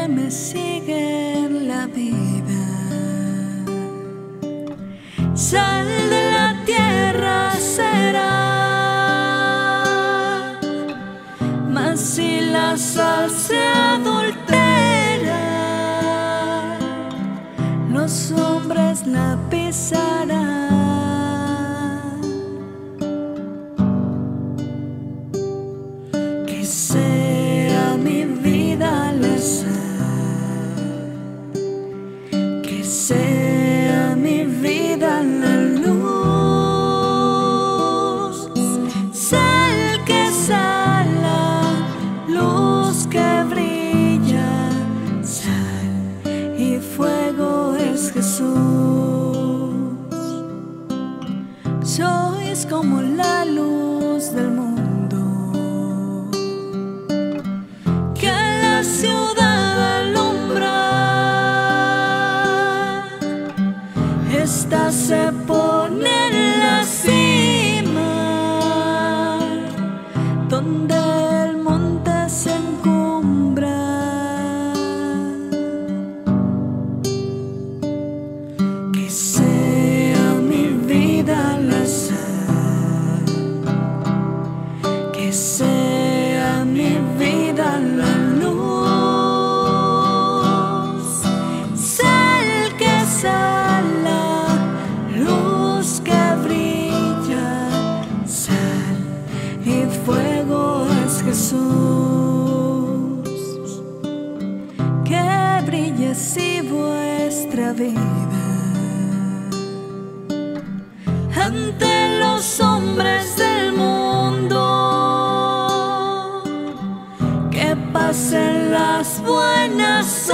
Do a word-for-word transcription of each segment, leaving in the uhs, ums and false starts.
que me sigue en la vida. Sal de la tierra será, mas si la sal se adultera, los hombres la pisarán. Que sea mi vida la sal, que sea mi vida la luz, sal que sala, luz que brilla, sal y fuego es Jesús. Sois como la luz del mundo, que a la ciudad alumbra. Esta se pone en la cima, donde el monte se encumbra. Que sea mi vida la sal, que sea mi vida la luz, sal que sala, luz que brilla, sal y fuego es Jesús. Que brille así vuestra vida ante los hombres del mundo, que pasen las buenas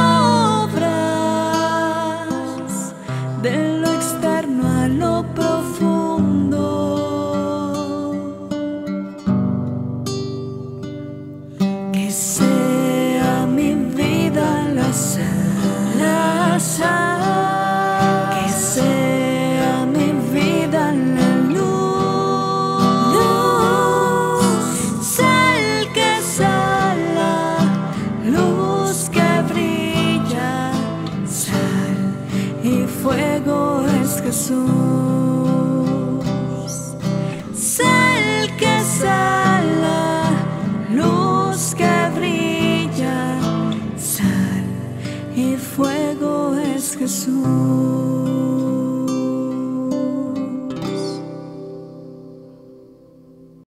obras de lo externo a lo profundo. Que sea mi vida la sal, la sal, que sea mi vida la luz, luz, sal que sala, luz que brilla, sal y fuego es Jesús.